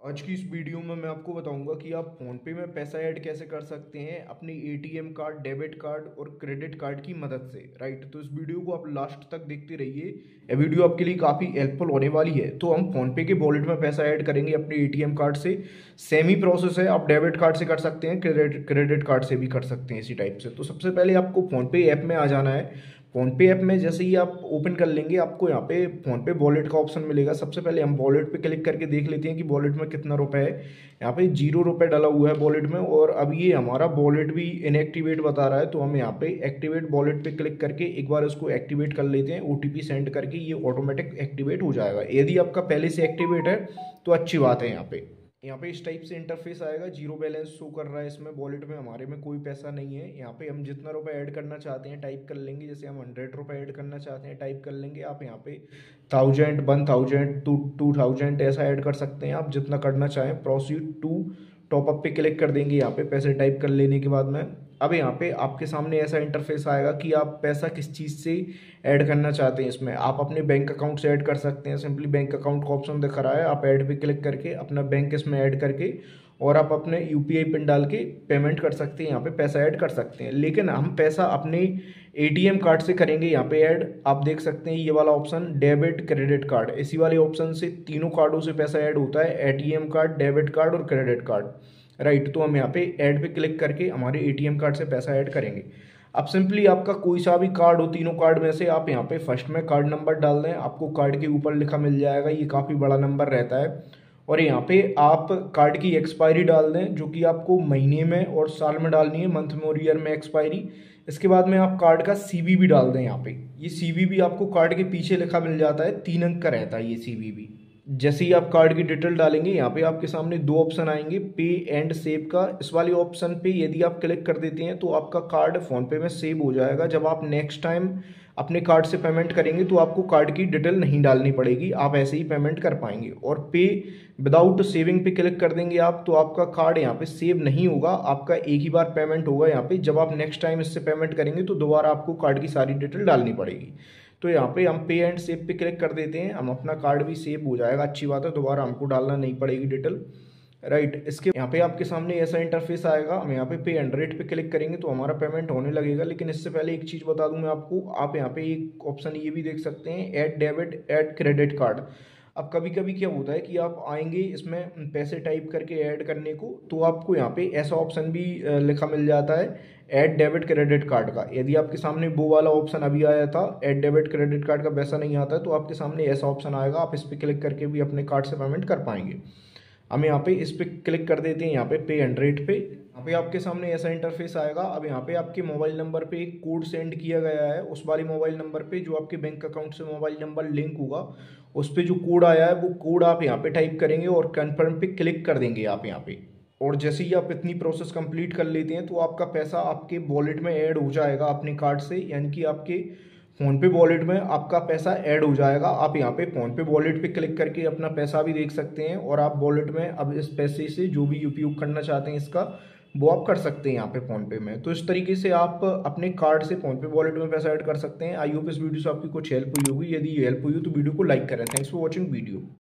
आज की इस वीडियो में मैं आपको बताऊंगा कि आप फ़ोनपे में पैसा ऐड कैसे कर सकते हैं अपनी एटीएम कार्ड, डेबिट कार्ड और क्रेडिट कार्ड की मदद से। राइट, तो इस वीडियो को आप लास्ट तक देखते रहिए। यह वीडियो आपके लिए काफ़ी हेल्पफुल होने वाली है। तो हम फ़ोनपे के वॉलेट में पैसा ऐड करेंगे अपने एटीएम कार्ड से। सेम ही प्रोसेस है, आप डेबिट कार्ड से कर सकते हैं, क्रेडिट कार्ड से भी कर सकते हैं इसी टाइप से। तो सबसे पहले आपको फ़ोनपे ऐप में आ जाना है। फ़ोनपे ऐप में जैसे ही आप ओपन कर लेंगे, आपको यहाँ पे फ़ोनपे वॉलेट का ऑप्शन मिलेगा। सबसे पहले हम वॉलेट पे क्लिक करके देख लेते हैं कि वॉलेट में कितना रुपए है। यहाँ पे 0 रुपये डाला हुआ है वॉलेट में, और अब ये हमारा वॉलेट भी इनएक्टिवेट बता रहा है। तो हम यहाँ पे एक्टिवेट वॉलेट पे क्लिक करके एक बार इसको एक्टिवेट कर लेते हैं। ओटीपी सेंड करके ये ऑटोमेटिक एक्टिवेट हो जाएगा। यदि आपका पहले से एक्टिवेट है तो अच्छी बात है। यहाँ पे इस टाइप से इंटरफेस आएगा। जीरो बैलेंस शो कर रहा है इसमें, वॉलेट में हमारे में कोई पैसा नहीं है। यहाँ पे हम जितना रुपए ऐड करना चाहते हैं टाइप कर लेंगे। जैसे हम 100 रुपये ऐड करना चाहते हैं टाइप कर लेंगे। आप यहाँ पे 1000, 1000, 2000 ऐसा ऐड कर सकते हैं आप जितना करना चाहें। प्रोसीड टू टॉपअप पे क्लिक कर देंगे यहाँ पे पैसे टाइप कर लेने के बाद में। अब यहाँ पे आपके सामने ऐसा इंटरफेस आएगा कि आप पैसा किस चीज़ से ऐड करना चाहते हैं। इसमें आप अपने बैंक अकाउंट से ऐड कर सकते हैं। सिंपली बैंक अकाउंट का ऑप्शन दिख रहा है, आप ऐड पे क्लिक करके अपना बैंक इसमें ऐड करके और आप अपने यूपीआई पिन डाल के पेमेंट कर सकते हैं। यहाँ पे पैसा ऐड कर सकते हैं, लेकिन हम पैसा अपने एटीएम कार्ड से करेंगे यहाँ पे ऐड। आप देख सकते हैं ये वाला ऑप्शन, डेबिट क्रेडिट कार्ड, इसी वाले ऑप्शन से तीनों कार्डों से पैसा ऐड होता है, एटीएम कार्ड, डेबिट कार्ड और क्रेडिट कार्ड। राइट, तो हम यहाँ पे ऐड पे क्लिक करके हमारे एटीएम कार्ड से पैसा ऐड करेंगे। अब सिंपली आपका कोई सा भी कार्ड हो, तीनों कार्ड में से आप यहाँ पे फर्स्ट में कार्ड नंबर डाल दें। आपको कार्ड के ऊपर लिखा मिल जाएगा, ये काफ़ी बड़ा नंबर रहता है। और यहाँ पे आप कार्ड की एक्सपायरी डाल दें, जो कि आपको महीने में और साल में डालनी है, मंथ में और ईयर में एक्सपायरी। इसके बाद में आप कार्ड का सीवीवी डाल दें। यहाँ पे ये सीवीवी आपको कार्ड के पीछे लिखा मिल जाता है, 3 अंक का रहता है ये सीवीवी। जैसे ही आप कार्ड की डिटेल डालेंगे, यहाँ पे आपके सामने दो ऑप्शन आएंगे, पे एंड सेव का। इस वाले ऑप्शन पे यदि आप क्लिक कर देते हैं तो आपका कार्ड फोन पे में सेव हो जाएगा। जब आप नेक्स्ट टाइम अपने कार्ड से पेमेंट करेंगे तो आपको कार्ड की डिटेल नहीं डालनी पड़ेगी, आप ऐसे ही पेमेंट कर पाएंगे। और पे विदाउट सेविंग पे क्लिक कर देंगे आप, तो आपका कार्ड यहाँ पे सेव नहीं होगा, आपका एक ही बार पेमेंट होगा यहाँ पे। जब आप नेक्स्ट टाइम इससे पेमेंट करेंगे तो दोबारा आपको कार्ड की सारी डिटेल डालनी पड़ेगी। तो यहाँ पे हम पे एंड सेव पे क्लिक कर देते हैं, हम अपना कार्ड भी सेव हो जाएगा। अच्छी बात है, दोबारा हमको डालना नहीं पड़ेगी डिटेल। राइट, इसके यहाँ पे आपके सामने ऐसा इंटरफेस आएगा। हम यहाँ पे पे एंड रेट पे क्लिक करेंगे तो हमारा पेमेंट होने लगेगा। लेकिन इससे पहले एक चीज़ बता दूं मैं आपको, आप यहाँ पे एक ऑप्शन ये भी देख सकते हैं, add debit add credit card. अब कभी कभी क्या होता है कि आप आएंगे इसमें पैसे टाइप करके ऐड करने को, तो आपको यहाँ पे ऐसा ऑप्शन भी लिखा मिल जाता है, ऐड डेबिट क्रेडिट कार्ड का। यदि आपके सामने वो वाला ऑप्शन अभी आया था, ऐड डेबिट क्रेडिट कार्ड का, वैसा नहीं आता है तो आपके सामने ऐसा ऑप्शन आएगा। आप इस पर क्लिक करके भी अपने कार्ड से पेमेंट कर पाएंगे। हम यहाँ पे इस पर क्लिक कर देते हैं, यहाँ पे पे एंड रेट पे। यहाँ पे आपके सामने ऐसा इंटरफेस आएगा। अब यहाँ पे आपके मोबाइल नंबर पे एक कोड सेंड किया गया है, उस वाले मोबाइल नंबर पे जो आपके बैंक अकाउंट से मोबाइल नंबर लिंक होगा, उस पर जो कोड आया है वो कोड आप यहाँ पे टाइप करेंगे और कन्फर्म पे क्लिक कर देंगे आप यहाँ पे। और जैसे ही आप इतनी प्रोसेस कंप्लीट कर लेते हैं तो आपका पैसा आपके वॉलेट में ऐड हो जाएगा अपने कार्ड से, यानी कि आपके फ़ोनपे वॉलेट में आपका पैसा ऐड हो जाएगा। आप यहाँ पे फ़ोनपे वॉलेट पे क्लिक करके अपना पैसा भी देख सकते हैं, और आप वॉलेट में अब इस पैसे से जो भी उपयोग करना चाहते हैं इसका, वो आप कर सकते हैं यहाँ पे फ़ोनपे में। तो इस तरीके से आप अपने कार्ड से फ़ोनपे वॉलेट में पैसा ऐड कर सकते हैं। आई होप इस वीडियो से आपकी कुछ हेल्प हुई होगी। यदि ये हेल्प हुई हो तो वीडियो को लाइक करें। Thanks for watching video.